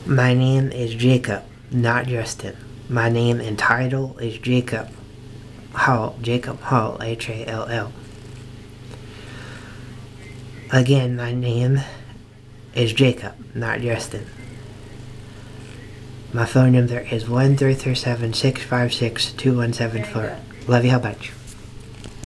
My name is Jacob, not Justin. My name and title is Jacob Hall, Hall. Again, my name is Jacob, not Justin. My phone number is 1-337-656-2174. Love you, how much?